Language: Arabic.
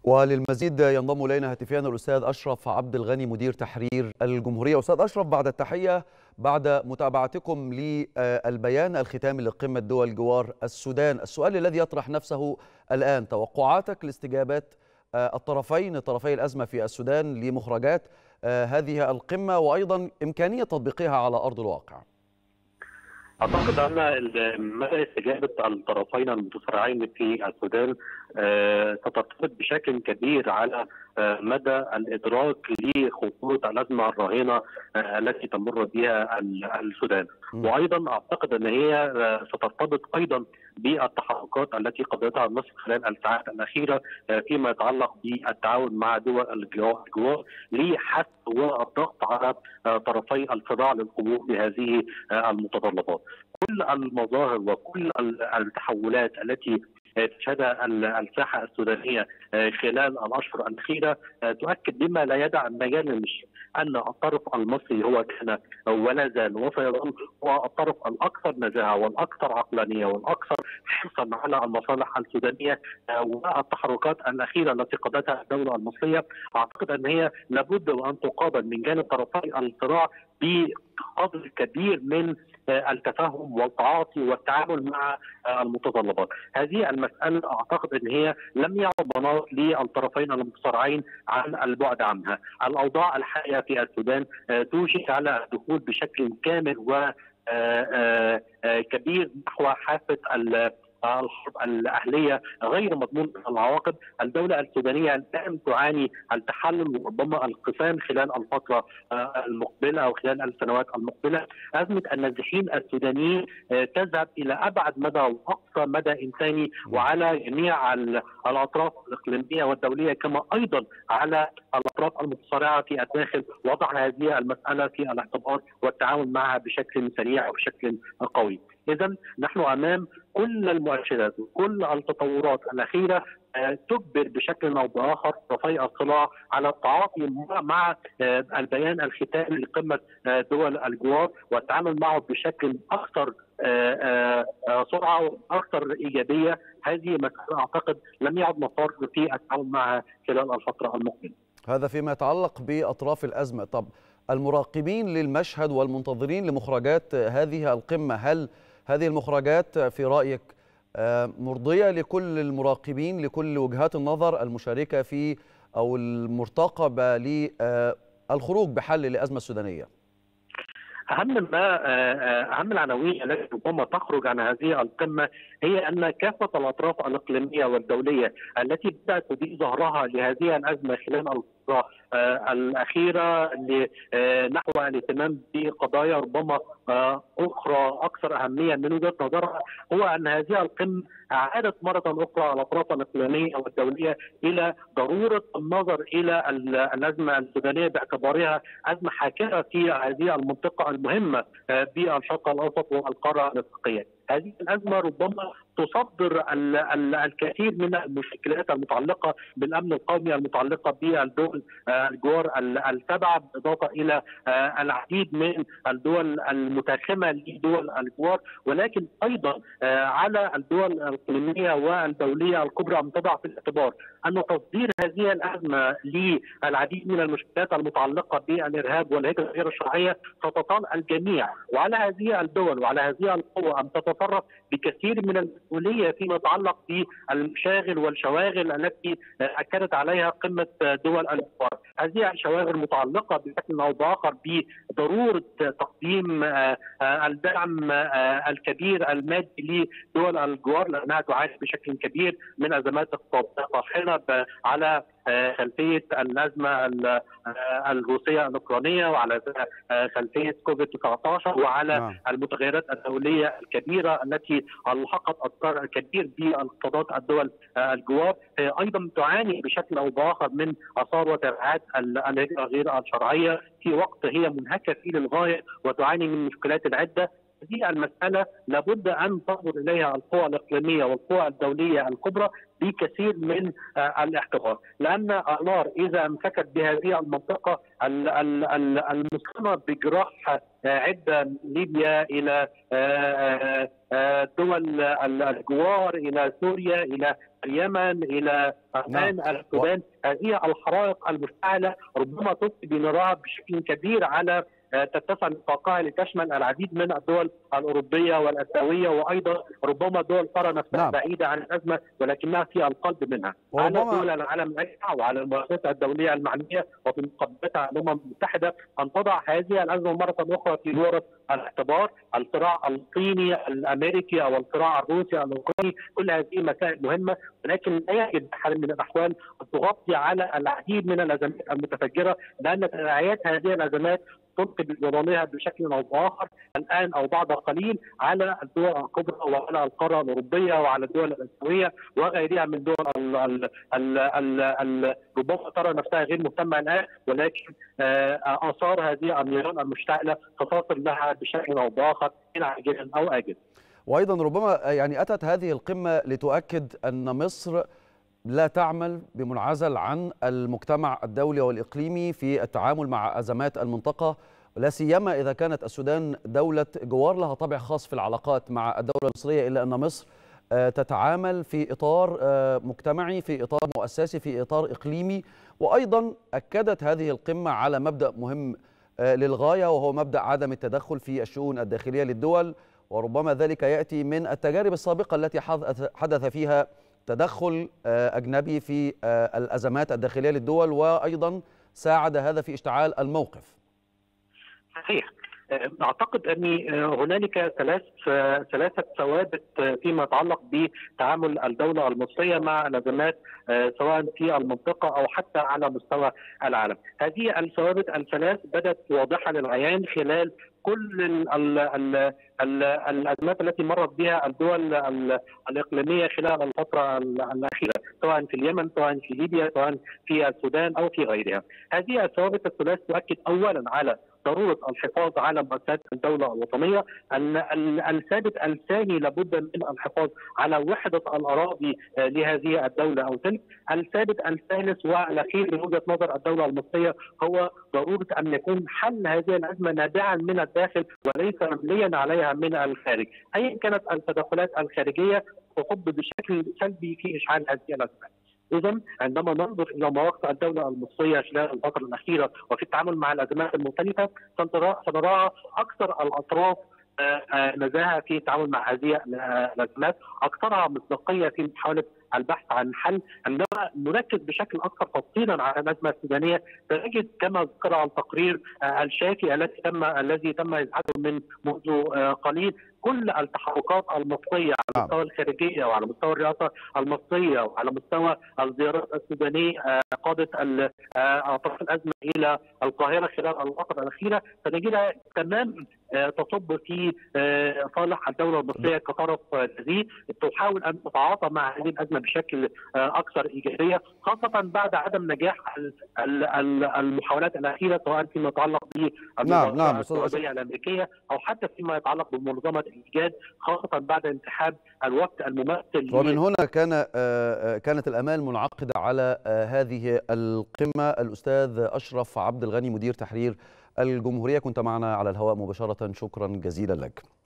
وللمزيد ينضم إلينا هاتفيا الأستاذ أشرف عبد الغني مدير تحرير الجمهورية. أستاذ أشرف، بعد التحية، بعد متابعتكم للبيان الختامي لقمة دول جوار السودان، السؤال الذي يطرح نفسه الآن: توقعاتك لاستجابات طرفي الأزمة في السودان لمخرجات هذه القمة، وأيضا إمكانية تطبيقها على أرض الواقع. أعتقد أن مدى استجابة الطرفين المتصارعين في السودان سترتبط بشكل كبير على مدى الإدراك لخطورة الأزمة الراهنة التي تمر بها السودان، وأيضا أعتقد أن هي سترتبط أيضا بالتحركات التي قدمتها مصر خلال الساعات الأخيرة فيما يتعلق بالتعاون مع دول الجوار لحث والضغط على طرفي الصراع للقبول بهذه المتطلبات. كل المظاهر وكل التحولات التي تشهدها الساحة السودانية خلال الأشهر الأخيرة تؤكد بما لا يدع مجال للشك أن الطرف المصري هو كان ولا زال وسيظل هو الطرف الأكثر نزاهة والأكثر عقلانية والأكثر حرصا على المصالح السودانية. والتحركات الأخيرة التي قادتها الدولة المصرية أعتقد أن هي لابد وأن تقابل من جانب طرفي الصراع بقدر كبير من التفاهم والتعاطي والتعامل مع المتطلبات. هذه المسألة أعتقد أن هي لم يعد مناط للطرفين المتصارعين عن البعد عنها. الأوضاع الحالية في السودان توشك على الدخول بشكل كامل وكبير نحو حافة الحرب الأهلية غير مضمون العواقب. الدولة السودانية الآن تعاني التحلل وربما القسام خلال الفترة المقبلة أو خلال السنوات المقبلة. أزمة النازحين السودانيين تذهب إلى أبعد مدى وأقصى مدى إنساني، وعلى جميع الأطراف الإقليمية والدولية كما أيضا على الأطراف المتصارعة في الداخل وضع هذه المسألة في الاعتبار والتعامل معها بشكل سريع وبشكل قوي. إذن نحن أمام كل المؤشرات وكل التطورات الأخيرة تجبر بشكل أو بآخر طرفي الصراع على التعاطي مع البيان الختامي لقمة دول الجوار والتعامل معه بشكل أكثر سرعة وأكثر إيجابية. هذه مسألة أعتقد لم يعد مفر في التعامل معها خلال الفترة المقبلة. هذا فيما يتعلق بأطراف الأزمة. طب المراقبين للمشهد والمنتظرين لمخرجات هذه القمة، هل هذه المخرجات في رأيك مرضية لكل المراقبين، لكل وجهات النظر المشاركة في أو المرتقبة للخروج بحل للأزمة السودانية؟ أهم العناوين التي ربما تخرج عن هذه القمة هي أن كافة الأطراف الإقليمية والدولية التي بدأت تضيء ظهرها لهذه الأزمة خلال الفترة الأخيرة نحو الاهتمام بقضايا ربما أخرى أكثر أهمية من وجهة نظرها، هو أن هذه القمة عادت مرة أخرى الأطراف الإقليمية والدولية إلى ضرورة النظر إلى الأزمة السودانية باعتبارها أزمة حاكمة في هذه المنطقة المهمة بالشرق الأوسط والقارة الأفريقية. هذه الأزمة ربما تصدر الكثير من المشكلات المتعلقة بالأمن القومي المتعلقة بالدول الجوار السبعة، بالإضافة إلى العديد من الدول المتاخمة لدول الجوار، ولكن أيضا على الدول الإقليمية والدولية الكبرى أن تضع في الاعتبار أن تصدير هذه الأزمة للعديد من المشكلات المتعلقة بالإرهاب والهجرة غير الشرعية ستطال الجميع، وعلى هذه الدول وعلى هذه القوى أن تتصرف بكثير من المسؤولية فيما يتعلق بالمشاغل والشواغل التي أكدت عليها قمة دول الجوار. هذه الشواغل متعلقة بشكل أو بآخر بضرورة تقديم الدعم الكبير المادي لدول الجوار لأنها تعاني بشكل كبير من أزمات اقتصادية طاحنة على خلفية الأزمة الروسية الأوكرانية وعلى خلفية كوفيد-19 وعلى المتغيرات الدولية الكبيرة التي ألحقت أثر كبير باقتصادات الدول الجوار. أيضا تعاني بشكل أو بآخر من آثار وتبعات الهجرة غير الشرعية في وقت هي منهكة فيه للغاية وتعاني من مشكلات عدة. هذه المسألة لابد أن تنظر إليها القوى الإقليمية والقوى الدولية الكبرى بكثير من الاحتواء، لأن النار إذا امسكت بهذه المنطقة المسلمة بجراح عدة ليبيا إلى دول الجوار إلى سوريا إلى اليمن إلى عمان السودان. هذه الحرائق المشتعلة ربما تفضي بنراها بشكل كبير على تتسع نطاقها لتشمل العديد من الدول الأوروبية والآسيوية، وأيضا ربما دول ترى نفسها بعيدة عن الأزمة ولكنها في القلب منها. على دول العالم الأجمع وعلى المؤسسات الدولية المعنية وفي مقدمتها الأمم المتحدة أن تضع هذه الأزمة مرة أخرى في دورة الاعتبار. الصراع الصيني الأمريكي أو الصراع الروسي الأوكراني، كل هذه مسائل مهمة، ولكن لا يجب بحال من الأحوال أن تغطي على العديد من الأزمات المتفجرة، لأن تداعيات هذه الأزمات تلقي بظلالها بشكل او باخر الان او بعد قليل على الدول الكبرى وعلى القاره الاوروبيه وعلى الدول الاسيويه وغيرها من دول ربما ترى نفسها غير مهتمه الان، ولكن اثار هذه النيران المشتعله ستصل لها بشكل او باخر ان عاجلا او اجلا. وايضا ربما يعني اتت هذه القمه لتؤكد ان مصر لا تعمل بمنعزل عن المجتمع الدولي والإقليمي في التعامل مع أزمات المنطقة، لا سيما إذا كانت السودان دولة جوار لها طابع خاص في العلاقات مع الدولة المصرية، إلا أن مصر تتعامل في إطار مجتمعي، في إطار مؤسسي، في إطار إقليمي. وأيضا أكدت هذه القمة على مبدأ مهم للغاية، وهو مبدأ عدم التدخل في الشؤون الداخلية للدول، وربما ذلك يأتي من التجارب السابقة التي حدث فيها تدخل أجنبي في الأزمات الداخلية للدول، وأيضا ساعد هذا في اشتعال الموقف. صحيح. اعتقد ان هنالك ثلاثه ثوابت فيما يتعلق بتعامل الدوله المصريه مع الازمات سواء في المنطقه او حتى على مستوى العالم. هذه الثوابت الثلاث بدات واضحه للعيان خلال كل الازمات التي مرت بها الدول الاقليميه خلال الفتره الاخيره، سواء في اليمن، سواء في ليبيا، سواء في السودان او في غيرها. هذه الثوابت الثلاث تؤكد اولا على ضروره الحفاظ على مؤسسات الدوله الوطنيه. الثابت الثاني لابد من الحفاظ على وحده الاراضي لهذه الدوله او تلك. الثابت الثالث والاخير من وجهه نظر الدوله المصريه هو ضروره ان يكون حل هذه الازمه نابعا من الداخل وليس مبنيا عليها من الخارج. ايا كانت التدخلات الخارجيه تصب بشكل سلبي في اشعال هذه الازمات. إذا عندما ننظر إلى مواقف الدولة المصرية خلال الفترة الأخيرة وفي التعامل مع الأزمات المختلفة سنراها أكثر الأطراف نزاهة في التعامل مع هذه الأزمات، أكثرها مصداقية في محاولة البحث عن حل. عندما نركز بشكل اكثر تفصيلا على الازمه السودانيه سنجد كما ذكر التقرير الشافي الذي تم ازعاجه منذ قليل كل التحركات المصريه على المستوى الخارجيه وعلى مستوى الرئاسه المصريه وعلى مستوى الزيارات السودانيه قادت اطراف الازمه الى القاهره خلال الفتره الاخيره، فنجدها تماما تصب في صالح الدوله المصريه كطرف جديد تحاول ان تتعاطى مع هذه الازمه بشكل اكثر ايجابيه، خاصه بعد عدم نجاح المحاولات الاخيره سواء فيما يتعلق بالمنظمه السعوديه الامريكيه او حتى فيما يتعلق بمنظمه الايجاد، خاصه بعد انسحاب الوقت الممثل. ومن هنا كانت الامال منعقده على هذه القمه. الاستاذ اشرف عبد الغني مدير تحرير الجمهوريه، كنت معنا على الهواء مباشره، شكرا جزيلا لك.